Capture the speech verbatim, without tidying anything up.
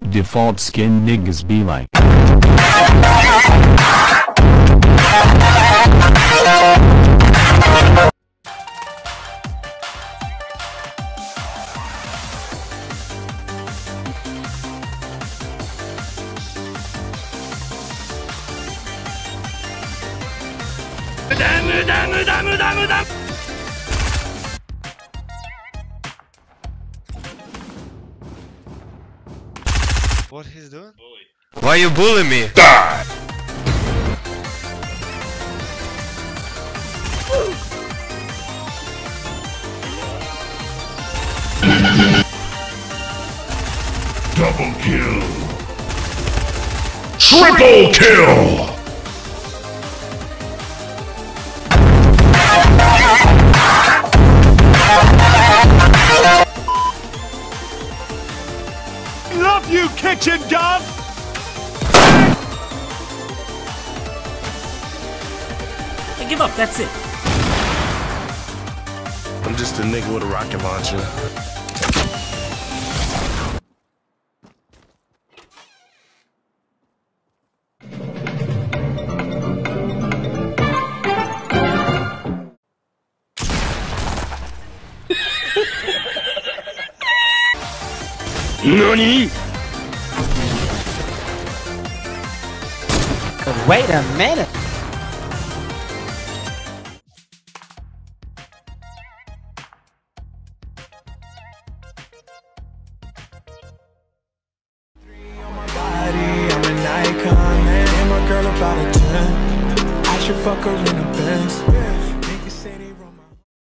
default skin niggas be like. What he's doing? Bully. Why you bullying me? Die! Double kill! Triple kill! Love you, kitchen dog! I give up, that's it. I'm just a nigga with a rocket launcher. NANI?! Wait a minute! I'm an icon, man. My girl about a ten. I should fuck her in a Benz.